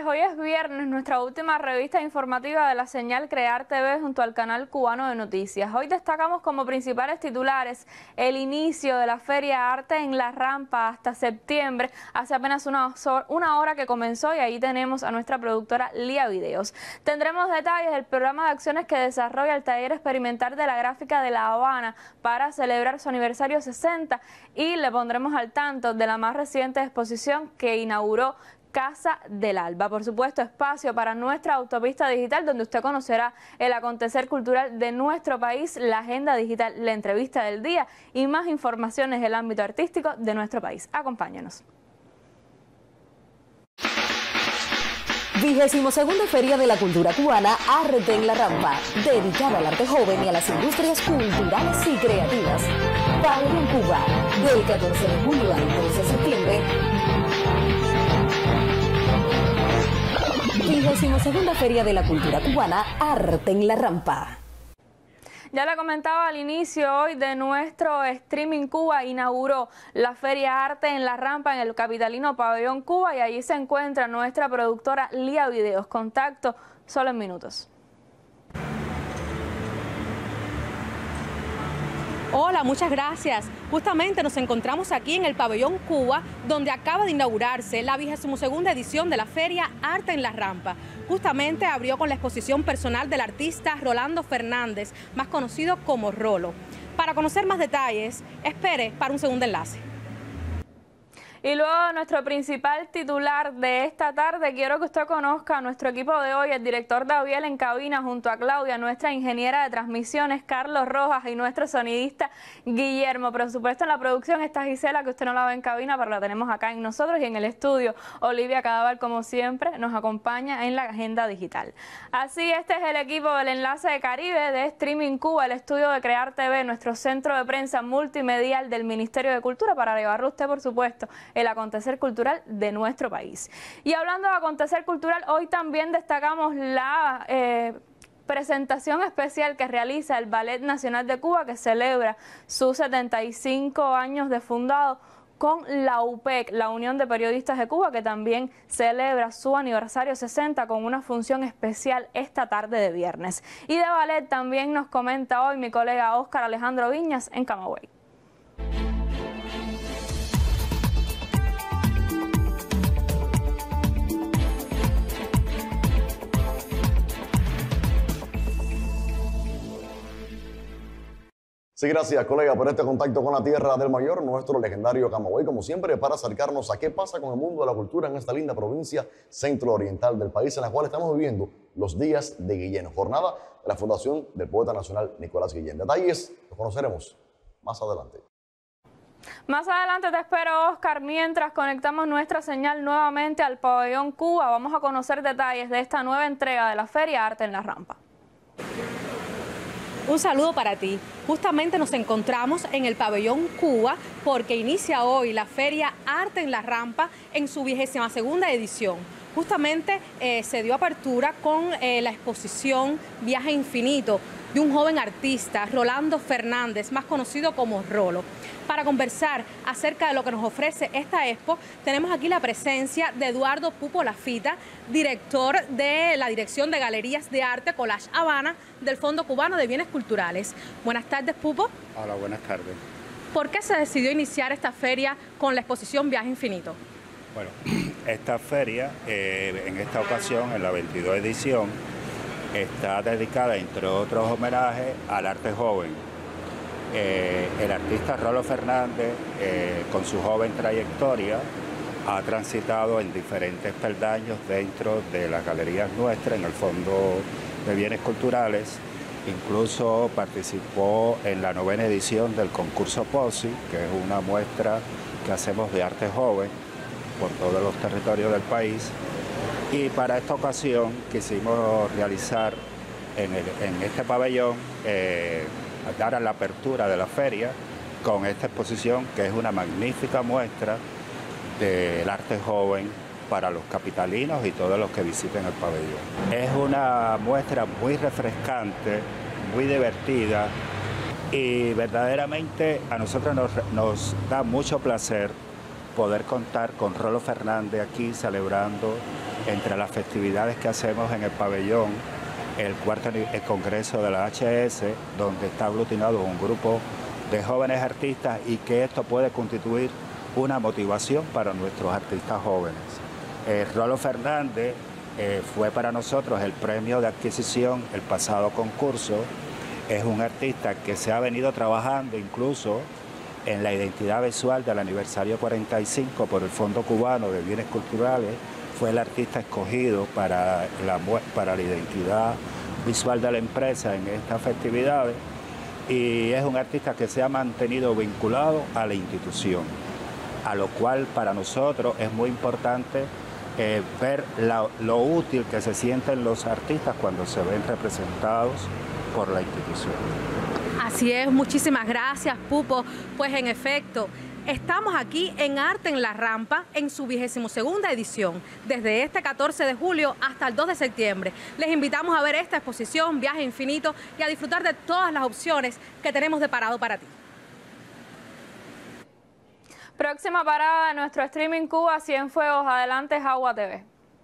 hoy es viernes, nuestra última revista informativa de la señal Crear TV junto al canal cubano de noticias. Hoy destacamos como principales titulares el inicio de la Feria Arte en La Rampa hasta septiembre, hace apenas una hora que comenzó, y ahí tenemos a nuestra productora Lía Videos. Tendremos detalles del programa de acciones que desarrolla el Taller Experimental de la Gráfica de La Habana para celebrar su aniversario 60 y le pondremos al tanto de la más reciente exposición que inauguró Casa del Alba. Por supuesto, espacio para nuestra autopista digital, donde usted conocerá el acontecer cultural de nuestro país, la agenda digital, la entrevista del día y más informaciones del ámbito artístico de nuestro país. Acompáñanos. 22ª Feria de la Cultura Cubana Arte en La Rampa, dedicada al arte joven y a las industrias culturales y creativas. Pabellón Cuba, del 14 de julio al 12 de septiembre. 22ª Feria de la Cultura Cubana Arte en La Rampa. Ya le comentaba al inicio hoy de nuestro Streaming Cuba, inauguró la Feria Arte en La Rampa en el capitalino Pabellón Cuba, y allí se encuentra nuestra productora Lía Videos. Contacto solo en minutos. Hola, muchas gracias. Justamente nos encontramos aquí en el Pabellón Cuba, donde acaba de inaugurarse la 22ª edición de la Feria Arte en La Rampa. Justamente abrió con la exposición personal del artista Rolando Fernández, más conocido como Rolo. Para conocer más detalles, espere para un segundo enlace. Y luego nuestro principal titular de esta tarde, quiero que usted conozca a nuestro equipo de hoy, el director Daviel en cabina junto a Claudia, nuestra ingeniera de transmisiones Carlos Rojas y nuestro sonidista Guillermo. Por supuesto, en la producción está Gisela, que usted no la ve en cabina, pero la tenemos acá en nosotros, y en el estudio Olivia Cadaval, como siempre, nos acompaña en la agenda digital. Así, este es el equipo del Enlace de Caribe de Streaming Cuba, el estudio de Crear TV, nuestro centro de prensa multimedial del Ministerio de Cultura, para llevarle a usted, por supuesto, el acontecer cultural de nuestro país. Y hablando de acontecer cultural, hoy también destacamos la presentación especial que realiza el Ballet Nacional de Cuba, que celebra sus 75 años de fundado, con la UPEC, la Unión de Periodistas de Cuba, que también celebra su aniversario 60 con una función especial esta tarde de viernes. Y de ballet también nos comenta hoy mi colega Óscar Alejandro Viñas en Camagüey. Sí, gracias, colega, por este contacto con la tierra del mayor, nuestro legendario Camagüey, como siempre, para acercarnos a qué pasa con el mundo de la cultura en esta linda provincia centro-oriental del país, en la cual estamos viviendo los días de Guillén, jornada de la Fundación del Poeta Nacional Nicolás Guillén. Detalles los conoceremos más adelante. Más adelante te espero, Óscar. Mientras conectamos nuestra señal nuevamente al Pabellón Cuba, vamos a conocer detalles de esta nueva entrega de la Feria Arte en La Rampa. Un saludo para ti. Justamente nos encontramos en el Pabellón Cuba porque inicia hoy la Feria Arte en La Rampa en su 22ª edición. Justamente se dio apertura con la exposición Viaje Infinito de un joven artista, Rolando Fernández, más conocido como Rolo. Para conversar acerca de lo que nos ofrece esta expo, tenemos aquí la presencia de Eduardo Pupo Lafita, director de la Dirección de Galerías de Arte Collage Habana del Fondo Cubano de Bienes Culturales. Buenas tardes, Pupo. Hola, buenas tardes. ¿Por qué se decidió iniciar esta feria con la exposición Viaje Infinito? Bueno, esta feria, en esta ocasión, en la 22 edición, está dedicada, entre otros homenajes, al arte joven. El artista Rolo Fernández, con su joven trayectoria, ha transitado en diferentes peldaños dentro de las galerías nuestras, en el Fondo de Bienes Culturales. Incluso participó en la 9ª edición del concurso POSI, que es una muestra que hacemos de arte joven por todos los territorios del país. Y para esta ocasión quisimos realizar en este pabellón, dar a la apertura de la feria con esta exposición, que es una magnífica muestra del arte joven para los capitalinos y todos los que visiten el pabellón. Es una muestra muy refrescante, muy divertida, y verdaderamente a nosotros nos da mucho placer poder contar con Rolo Fernández aquí celebrando entre las festividades que hacemos en el pabellón, el Congreso de la HS, donde está aglutinado un grupo de jóvenes artistas y que esto puede constituir una motivación para nuestros artistas jóvenes. Rolo Fernández fue para nosotros el premio de adquisición el pasado concurso. Es un artista que se ha venido trabajando incluso en la identidad visual del aniversario 45 por el Fondo Cubano de Bienes Culturales. Fue el artista escogido para la identidad visual de la empresa en estas festividades y es un artista que se ha mantenido vinculado a la institución, a lo cual para nosotros es muy importante ver lo útil que se sienten los artistas cuando se ven representados por la institución. Así es, muchísimas gracias, Pupo. Pues en efecto, estamos aquí en Arte en la Rampa en su 22ª edición, desde este 14 de julio hasta el 2 de septiembre. Les invitamos a ver esta exposición, Viaje Infinito, y a disfrutar de todas las opciones que tenemos de parado para ti. Próxima parada de nuestro streaming Cuba Cienfuegos. Adelante, Jagua TV.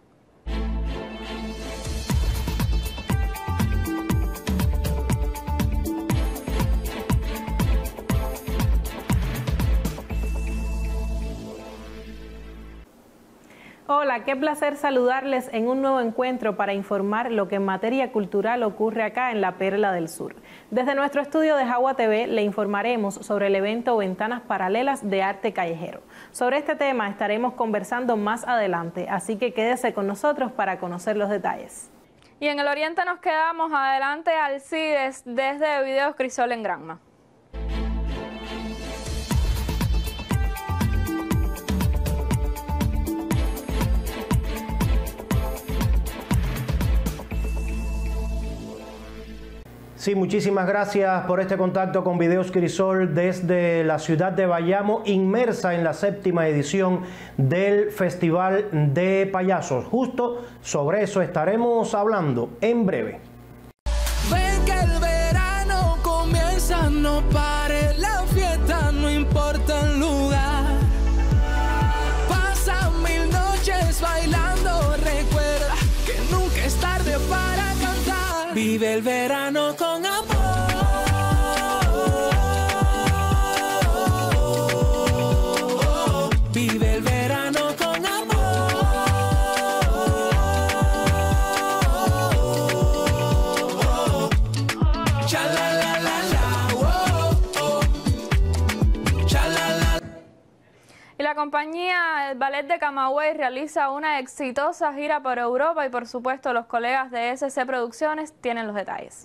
Hola, qué placer saludarles en un nuevo encuentro para informar lo que en materia cultural ocurre acá en la Perla del Sur. Desde nuestro estudio de Jagua TV le informaremos sobre el evento Ventanas Paralelas de Arte Callejero. Sobre este tema estaremos conversando más adelante, así que quédese con nosotros para conocer los detalles. Y en el oriente nos quedamos. Adelante, Alcides, desde Videos Crisol en Granma. Sí, muchísimas gracias por este contacto con Videos Crisol desde la ciudad de Bayamo, inmersa en la 7ª edición del Festival de Payasos. Justo sobre eso estaremos hablando en breve. Ven que el verano comienza, no pare la fiesta, no importa el lugar. Pasan 1000 noches bailando, recuerda que nunca es tarde para cantar. Vive el verano con amor. Vive el verano con amor. Cha la la la la, oh, oh. Cha la la. Y la compañía El Ballet de Camagüey realiza una exitosa gira por Europa y por supuesto los colegas de SC Producciones tienen los detalles.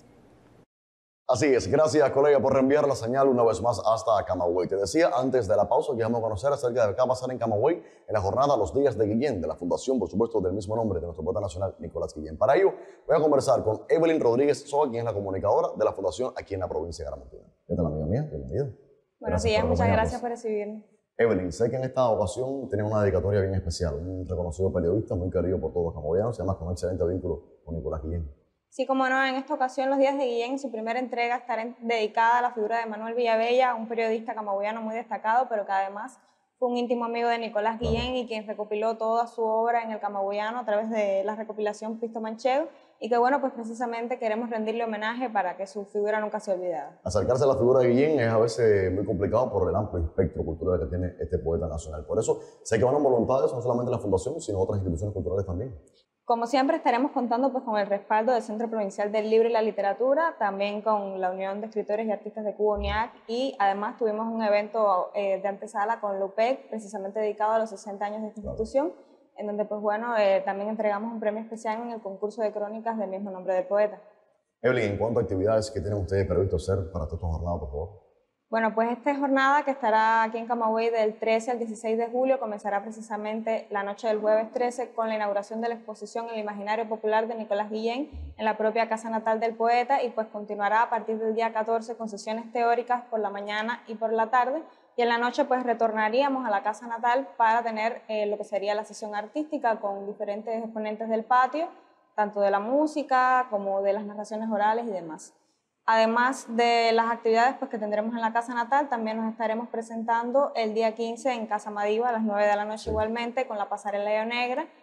Así es, gracias colega por reenviar la señal una vez más hasta Camagüey. Te decía antes de la pausa que vamos a conocer acerca de lo que va a pasar en Camagüey en la jornada Los Días de Guillén, de la fundación, por supuesto, del mismo nombre de nuestro poeta nacional, Nicolás Guillén. Para ello, voy a conversar con Evelyn Rodríguez Soa, quien es la comunicadora de la fundación aquí en la provincia de Granma. ¿Qué tal, amiga mía? Bienvenida. Buenos días, muchas gracias por recibirme. Evelyn, sé que en esta ocasión tiene una dedicatoria bien especial, un reconocido periodista muy querido por todos los camagüeyanos y además con un excelente vínculo con Nicolás Guillén. Sí, como no, en esta ocasión Los Días de Guillén, en su primera entrega, estará dedicada a la figura de Manuel Villavella, un periodista camagüeyano muy destacado, pero que además fue un íntimo amigo de Nicolás Guillén y quien recopiló toda su obra en el camagüeyano a través de la recopilación Pisto Manchego, y que bueno, pues precisamente queremos rendirle homenaje para que su figura nunca sea olvidada. Acercarse a la figura de Guillén es a veces muy complicado por el amplio espectro cultural que tiene este poeta nacional. Por eso sé que van voluntades no solamente la fundación, sino otras instituciones culturales también. Como siempre estaremos contando pues con el respaldo del Centro Provincial del Libro y la Literatura, también con la Unión de Escritores y Artistas de Cuba, UNIAC, y además tuvimos un evento de antesala con LUPEC, precisamente dedicado a los 60 años de esta institución, en donde pues bueno, también entregamos un premio especial en el concurso de crónicas del mismo nombre del poeta. Evelyn, ¿en cuánto a actividades que tienen ustedes previsto hacer para toda esta jornada, por favor? Bueno, pues esta jornada que estará aquí en Camagüey del 13 al 16 de julio comenzará precisamente la noche del jueves 13 con la inauguración de la exposición El Imaginario Popular de Nicolás Guillén en la propia casa natal del poeta, y pues continuará a partir del día 14 con sesiones teóricas por la mañana y por la tarde, y en la noche pues retornaríamos a la casa natal para tener lo que sería la sesión artística con diferentes exponentes del patio, tanto de la música como de las narraciones orales y demás. Además de las actividades pues, que tendremos en la casa natal, también nos estaremos presentando el día 15 en Casa Madiva a las 9 de la noche igualmente con la pasarela negra,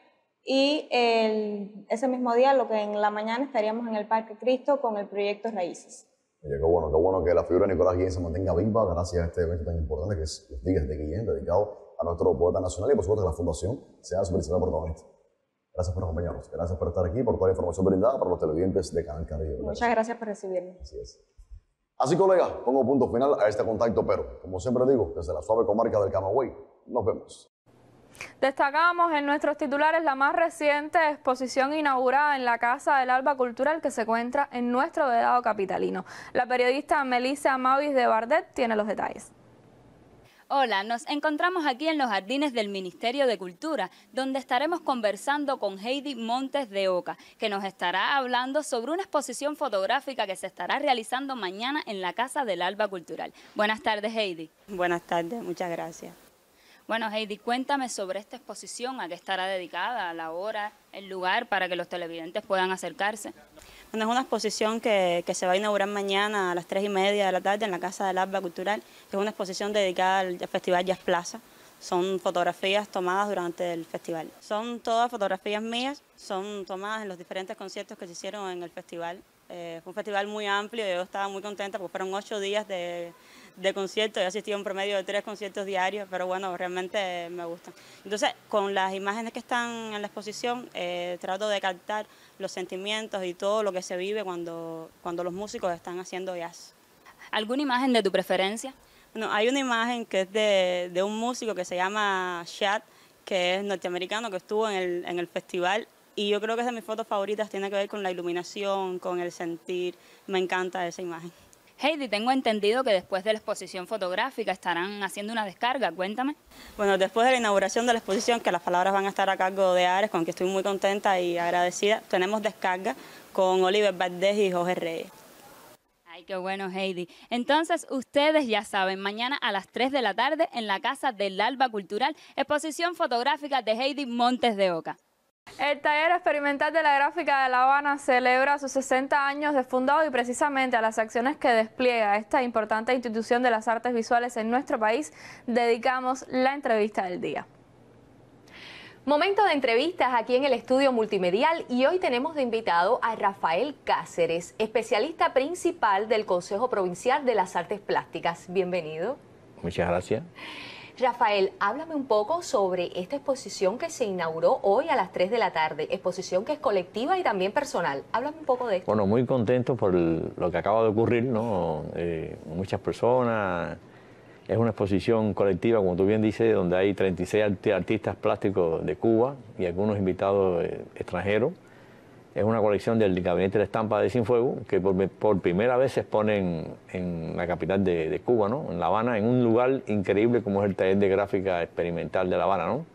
y ese mismo día, lo que en la mañana estaríamos en el Parque Cristo con el proyecto Raíces. Oye, qué bueno que la figura de Nicolás Guillén se mantenga viva gracias a este evento tan importante que es los días de Guillén, dedicado a nuestro poeta nacional y por supuesto que la Fundación sea su principal protagonista. Gracias por acompañarnos, gracias por estar aquí, por toda la información brindada para los televidentes de Canal Caribe. Muchas gracias por recibirme. Así es. Así, colegas, pongo punto final a este contacto, pero como siempre digo, desde la suave comarca del Camagüey, nos vemos. Destacamos en nuestros titulares la más reciente exposición inaugurada en la Casa del Alba Cultural que se encuentra en nuestro vedado capitalino. La periodista Melissa Mavis de Bardet tiene los detalles. Hola, nos encontramos aquí en los jardines del Ministerio de Cultura, donde estaremos conversando con Heidi Montes de Oca, que nos estará hablando sobre una exposición fotográfica que se estará realizando mañana en la Casa del Alba Cultural. Buenas tardes, Heidi. Buenas tardes, muchas gracias. Bueno, Heidi, cuéntame sobre esta exposición, a qué estará dedicada, a la hora, el lugar, para que los televidentes puedan acercarse. Bueno, es una exposición que se va a inaugurar mañana a las 3:30 de la tarde en la Casa del Alba Cultural. Es una exposición dedicada al Festival Jazz Plaza. Son fotografías tomadas durante el festival. Son todas fotografías mías, son tomadas en los diferentes conciertos que se hicieron en el festival. Fue un festival muy amplio y yo estaba muy contenta porque fueron 8 días de conciertos. Yo asistí a un promedio de 3 conciertos diarios, pero bueno, realmente me gustan. Entonces, con las imágenes que están en la exposición, trato de captar los sentimientos y todo lo que se vive cuando los músicos están haciendo jazz. ¿Alguna imagen de tu preferencia? Bueno, hay una imagen que es de un músico que se llama Shad, que es norteamericano, que estuvo en el festival. Y yo creo que es de mis fotos favoritas, tiene que ver con la iluminación, con el sentir. Me encanta esa imagen. Heidi, tengo entendido que después de la exposición fotográfica estarán haciendo una descarga, cuéntame. Bueno, después de la inauguración de la exposición, que las palabras van a estar a cargo de Ares, con quien estoy muy contenta y agradecida, tenemos descarga con Oliver Valdés y Jorge Reyes. Ay, qué bueno, Heidi. Entonces, ustedes ya saben, mañana a las 3 de la tarde en la Casa del Alba Cultural, exposición fotográfica de Heidi Montes de Oca. El Taller Experimental de la Gráfica de La Habana celebra sus 60 años de fundado y precisamente a las acciones que despliega esta importante institución de las artes visuales en nuestro país dedicamos la entrevista del día. Momento de entrevistas aquí en el estudio multimedial y hoy tenemos de invitado a Rafael Cáceres, especialista principal del Consejo Provincial de las Artes Plásticas. Bienvenido. Muchas gracias. Rafael, háblame un poco sobre esta exposición que se inauguró hoy a las 3 de la tarde, exposición que es colectiva y también personal. Háblame un poco de esto. Bueno, muy contento por lo que acaba de ocurrir, ¿no? Muchas personas, es una exposición colectiva, como tú bien dices, donde hay 36 artistas plásticos de Cuba y algunos invitados extranjeros. Es una colección del Gabinete de Estampa de Cienfuegos, que por primera vez se expone en la capital de Cuba, ¿no? En La Habana, en un lugar increíble como es el Taller de Gráfica Experimental de La Habana, ¿no?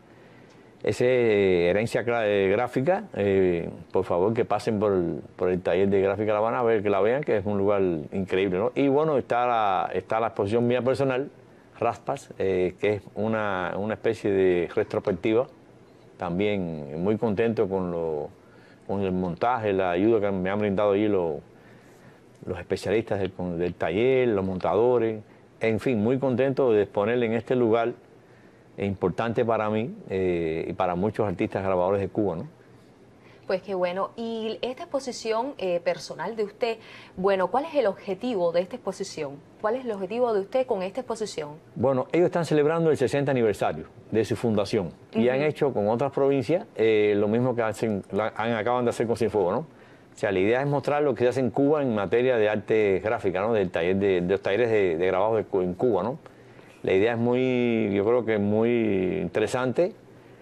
Esa herencia gráfica, por favor que pasen por el Taller de Gráfica de La Habana a ver que la vean, que es un lugar increíble, ¿no? Y bueno, está la exposición mía personal, Raspas, que es una especie de retrospectiva, también muy contento con el montaje, la ayuda que me han brindado allí los especialistas del taller, los montadores, en fin, muy contento de exponerle en este lugar importante para mí y para muchos artistas grabadores de Cuba, ¿no? Pues qué bueno. Y esta exposición personal de usted, bueno, ¿cuál es el objetivo de esta exposición? ¿Cuál es el objetivo de usted con esta exposición? Bueno, ellos están celebrando el 60 aniversario de su fundación y han hecho con otras provincias lo mismo que acaban de hacer con Cienfuegos, ¿no? O sea, la idea es mostrar lo que se hace en Cuba en materia de arte gráfica, ¿no? Del taller de los talleres de grabados en Cuba, ¿no? La idea es yo creo que es muy interesante.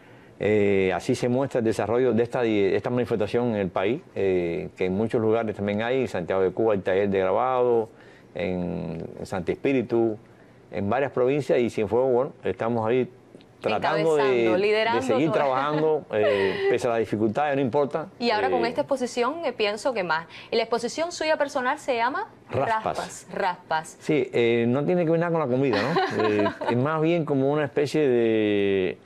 Así se muestra el desarrollo de esta manifestación en el país, que en muchos lugares también hay, en Santiago de Cuba el taller de grabado, en Santo Espíritu, en varias provincias, y Cienfuegos, bueno, estamos ahí tratando de seguir trabajando, pese a las dificultades, no importa. Y ahora con esta exposición pienso que más. Y la exposición suya personal se llama Raspas. Sí, no tiene que ver nada con la comida, ¿no? Es más bien como una especie de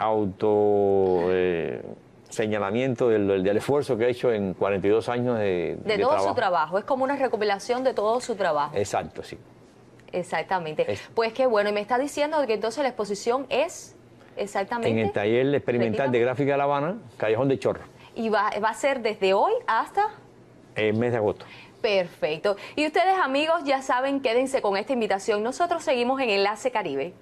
señalamiento del esfuerzo que ha hecho en 42 años de todo trabajo. Su trabajo. Es como una recopilación de todo su trabajo. Exacto, sí. Exactamente. Pues qué bueno. Y me está diciendo que entonces la exposición es exactamente en el Taller Experimental de Gráfica de La Habana, Callejón de Chorro. y va a ser desde hoy hasta... El mes de agosto. Perfecto. Y ustedes, amigos, ya saben, quédense con esta invitación. Nosotros seguimos en Enlace Caribe.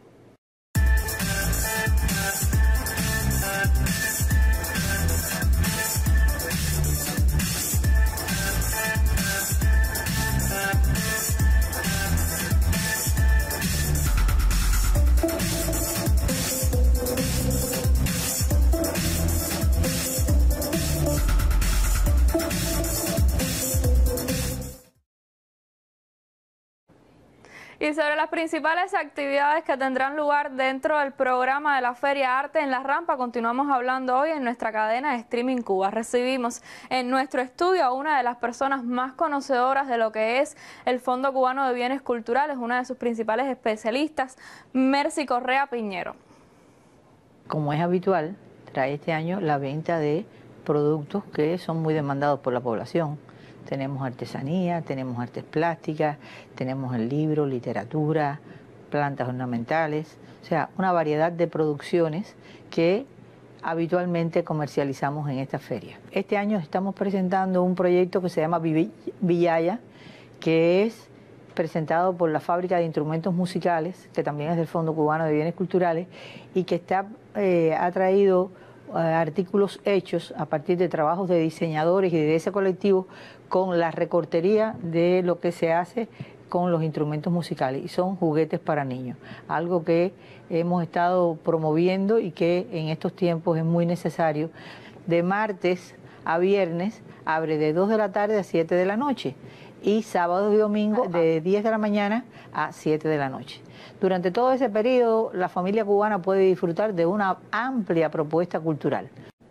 Y sobre las principales actividades que tendrán lugar dentro del programa de la Feria Arte en la Rampa, continuamos hablando hoy en nuestra cadena de Streaming Cuba. Recibimos en nuestro estudio a una de las personas más conocedoras de lo que es el Fondo Cubano de Bienes Culturales, una de sus principales especialistas, Mercy Correa Piñero. Como es habitual, trae este año la venta de productos que son muy demandados por la población. Tenemos artesanía, tenemos artes plásticas, tenemos el libro, literatura, plantas ornamentales, o sea, una variedad de producciones que habitualmente comercializamos en esta feria. Este año estamos presentando un proyecto que se llama Villaya, que es presentado por la Fábrica de Instrumentos Musicales, que también es del Fondo Cubano de Bienes Culturales, y que ha traído artículos hechos a partir de trabajos de diseñadores y de ese colectivo con la recortería de lo que se hace con los instrumentos musicales, y son juguetes para niños, algo que hemos estado promoviendo y que en estos tiempos es muy necesario. De martes a viernes abre de 2 de la tarde a 7 de la noche y sábados y domingos de 10 de la mañana a 7 de la noche. Durante todo ese periodo, la familia cubana puede disfrutar de una amplia propuesta cultural.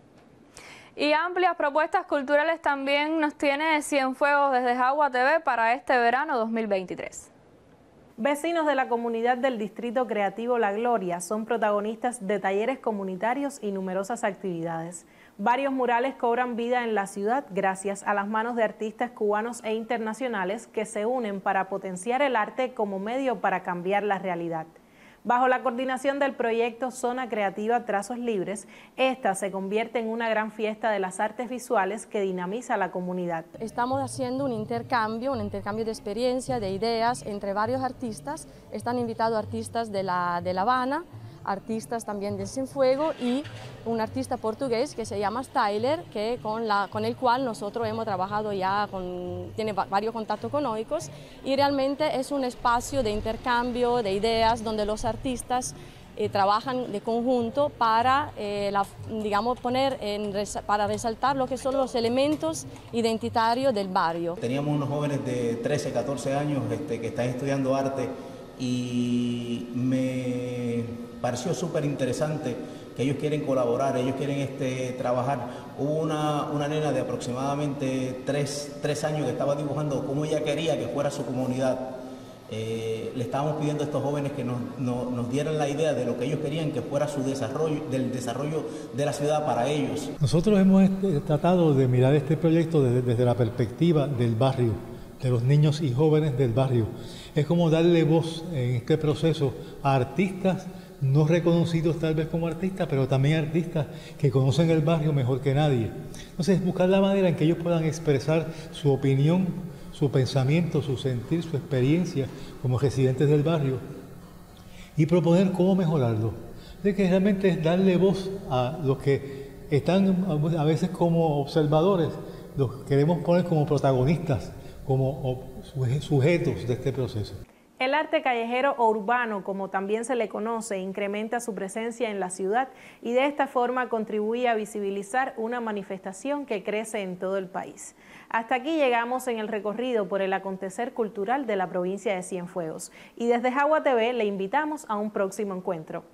Y amplias propuestas culturales también nos tiene Cienfuegos desde Jagua TV para este verano 2023. Vecinos de la comunidad del Distrito Creativo La Gloria son protagonistas de talleres comunitarios y numerosas actividades. Varios murales cobran vida en la ciudad gracias a las manos de artistas cubanos e internacionales que se unen para potenciar el arte como medio para cambiar la realidad. Bajo la coordinación del proyecto Zona Creativa Trazos Libres, esta se convierte en una gran fiesta de las artes visuales que dinamiza la comunidad. Estamos haciendo un intercambio de experiencia, de ideas entre varios artistas. Están invitados artistas de La Habana, artistas también de Cienfuegos y un artista portugués que se llama Styler, que con el cual nosotros hemos trabajado ya, tiene varios contactos económicos, y realmente es un espacio de intercambio de ideas donde los artistas trabajan de conjunto para, para resaltar lo que son los elementos identitarios del barrio. Teníamos unos jóvenes de 13, 14 años que están estudiando arte y me pareció súper interesante que ellos quieren colaborar, ellos quieren trabajar. Hubo una nena de aproximadamente 3 años que estaba dibujando cómo ella quería que fuera su comunidad. Le estábamos pidiendo a estos jóvenes que nos dieran la idea de lo que ellos querían que fuera su desarrollo, del desarrollo de la ciudad para ellos. Nosotros hemos tratado de mirar este proyecto desde la perspectiva del barrio, de los niños y jóvenes del barrio. Es como darle voz en este proceso a artistas no reconocidos tal vez como artistas, pero también artistas que conocen el barrio mejor que nadie. Entonces, buscar la manera en que ellos puedan expresar su opinión, su pensamiento, su sentir, su experiencia como residentes del barrio y proponer cómo mejorarlo. De que realmente es darle voz a los que están a veces como observadores, los queremos poner como protagonistas, como sujetos de este proceso. El arte callejero o urbano, como también se le conoce, incrementa su presencia en la ciudad y de esta forma contribuye a visibilizar una manifestación que crece en todo el país. Hasta aquí llegamos en el recorrido por el acontecer cultural de la provincia de Cienfuegos y desde Jagua TV le invitamos a un próximo encuentro.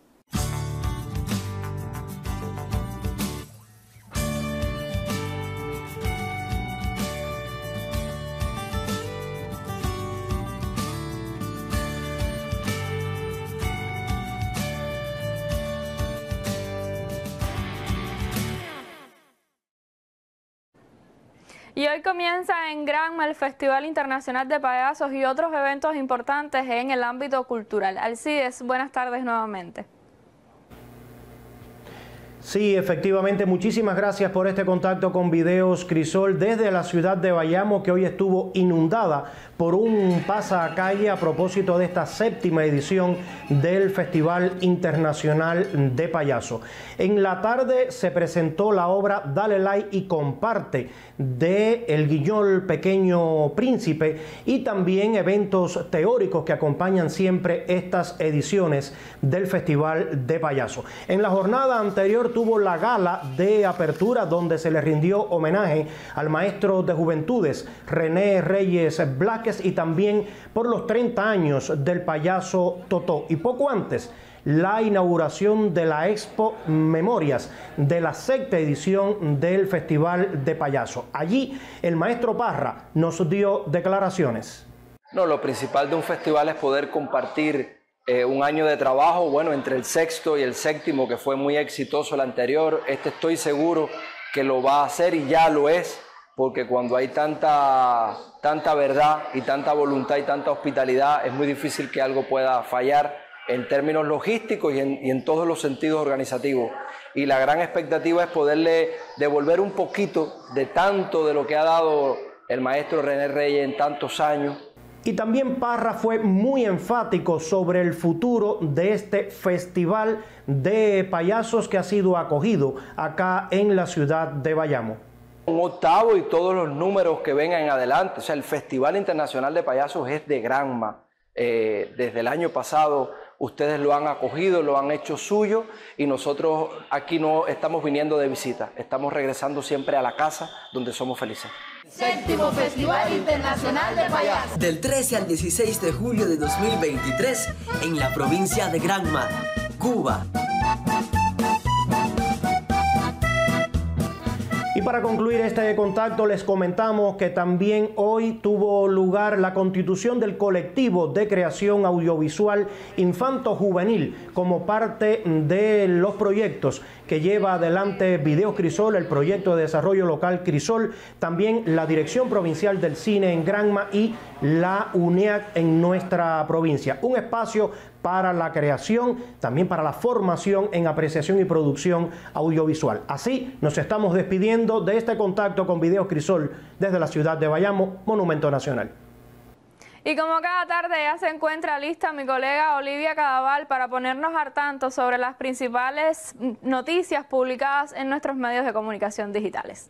Y hoy comienza en Granma el Festival Internacional de Payasos y otros eventos importantes en el ámbito cultural. Alcides, buenas tardes nuevamente. Sí, efectivamente, muchísimas gracias por este contacto con Videos Crisol desde la ciudad de Bayamo, que hoy estuvo inundada por un pasacalle a propósito de esta 7ª edición del Festival Internacional de Payaso. En la tarde se presentó la obra Dale Like y Comparte de El Guiñol Pequeño Príncipe y también eventos teóricos que acompañan siempre estas ediciones del Festival de Payaso. En la jornada anterior tuvo la gala de apertura donde se le rindió homenaje al maestro de juventudes René Reyes Blaques y también por los 30 años del payaso Totó. Y poco antes, la inauguración de la Expo Memorias de la 6ª edición del Festival de Payaso. Allí el maestro Parra nos dio declaraciones. No, lo principal de un festival es poder compartir un año de trabajo, bueno, entre el 6º y el 7º, que fue muy exitoso el anterior. Estoy seguro que lo va a hacer y ya lo es, porque cuando hay tanta verdad y tanta voluntad y tanta hospitalidad, es muy difícil que algo pueda fallar en términos logísticos y en todos los sentidos organizativos. Y la gran expectativa es poderle devolver un poquito de tanto de lo que ha dado el maestro René Reyes en tantos años. Y también Parra fue muy enfático sobre el futuro de este festival de payasos que ha sido acogido acá en la ciudad de Bayamo. Un octavo y todos los números que vengan en adelante. O sea, el Festival Internacional de Payasos es de Granma. Desde el año pasado ustedes lo han acogido, lo han hecho suyo y nosotros aquí no estamos viniendo de visita, estamos regresando siempre a la casa donde somos felices. 7º Festival Internacional de Payasos. Del 13 al 16 de julio de 2023 en la provincia de Granma, Cuba. Y para concluir este contacto les comentamos que también hoy tuvo lugar la constitución del colectivo de creación audiovisual infanto-juvenil como parte de los proyectos que lleva adelante Videos Crisol, el proyecto de desarrollo local Crisol, también la Dirección Provincial del Cine en Granma y la UNEAC en nuestra provincia. Un espacio para la creación, también para la formación en apreciación y producción audiovisual. Así nos estamos despidiendo de este contacto con Videos Crisol desde la ciudad de Bayamo, Monumento Nacional. Y como cada tarde ya se encuentra lista mi colega Olivia Cadaval para ponernos al tanto sobre las principales noticias publicadas en nuestros medios de comunicación digitales.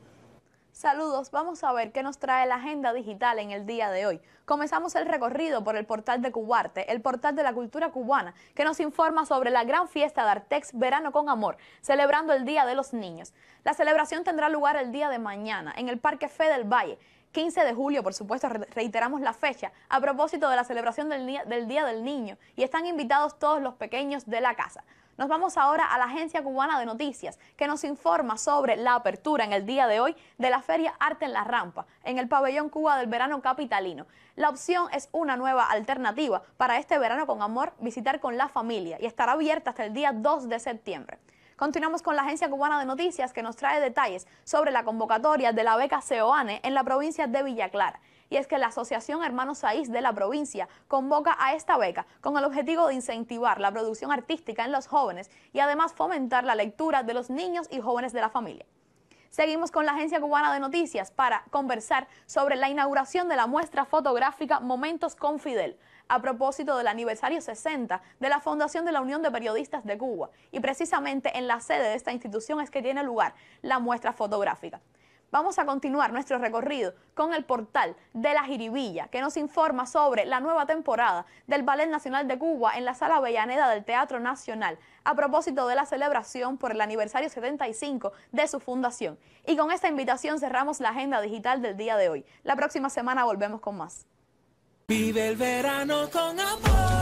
Saludos, vamos a ver qué nos trae la agenda digital en el día de hoy. Comenzamos el recorrido por el portal de Cubarte, el portal de la cultura cubana, que nos informa sobre la gran fiesta de Artex Verano con Amor, celebrando el Día de los Niños. La celebración tendrá lugar el día de mañana en el Parque Fe del Valle, 15 de julio, por supuesto, reiteramos la fecha, a propósito de la celebración del Día del Niño, y están invitados todos los pequeños de la casa. Nos vamos ahora a la Agencia Cubana de Noticias, que nos informa sobre la apertura en el día de hoy de la Feria Arte en la Rampa, en el Pabellón Cuba del Verano Capitalino. La opción es una nueva alternativa para este verano con amor, visitar con la familia, y estará abierta hasta el día 2 de septiembre. Continuamos con la Agencia Cubana de Noticias, que nos trae detalles sobre la convocatoria de la beca CEOANE en la provincia de Villa Clara. Y es que la Asociación Hermanos Saiz de la provincia convoca a esta beca con el objetivo de incentivar la producción artística en los jóvenes y además fomentar la lectura de los niños y jóvenes de la familia. Seguimos con la Agencia Cubana de Noticias para conversar sobre la inauguración de la muestra fotográfica Momentos con Fidel, a propósito del aniversario 60 de la fundación de la Unión de Periodistas de Cuba. Y precisamente en la sede de esta institución es que tiene lugar la muestra fotográfica. Vamos a continuar nuestro recorrido con el portal de La Jiribilla, que nos informa sobre la nueva temporada del Ballet Nacional de Cuba en la Sala Avellaneda del Teatro Nacional, a propósito de la celebración por el aniversario 75 de su fundación. Y con esta invitación cerramos la agenda digital del día de hoy. La próxima semana volvemos con más. Vive el verano con amor.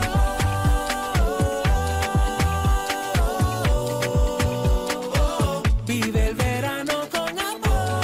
Vive el verano con amor.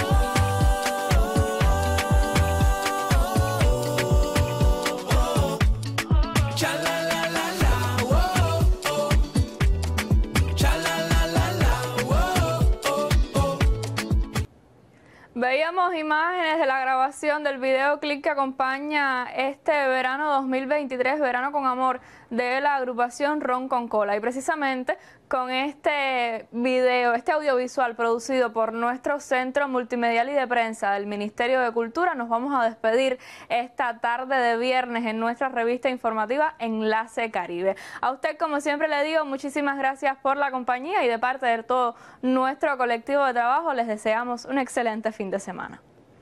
Cha la la la la, oh, oh. Cha la la la la, oh, oh, oh. Veíamos imágenes de la grabación grabación del videoclip que acompaña este verano 2023, Verano con Amor, de la agrupación Ron con Cola. Y precisamente con este video, este audiovisual producido por nuestro Centro Multimedial y de Prensa del Ministerio de Cultura, nos vamos a despedir esta tarde de viernes en nuestra revista informativa Enlace Caribe. A usted, como siempre le digo, muchísimas gracias por la compañía y de parte de todo nuestro colectivo de trabajo les deseamos un excelente fin de semana.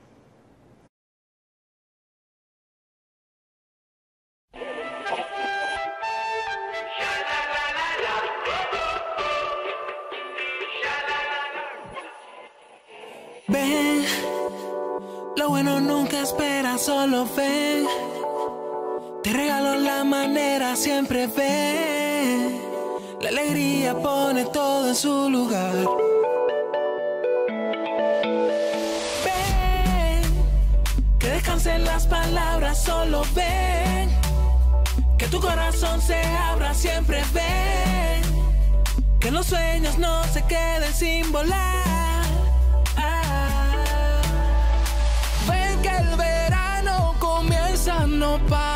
Ven, lo bueno nunca espera, solo ven. Te regalo la manera, siempre ven. La alegría pone todo en su lugar. Ven, que descansen las palabras, solo ven. Que tu corazón se abra, siempre ven. Que los sueños no se queden sin volar. Ven que el verano comienza, no para.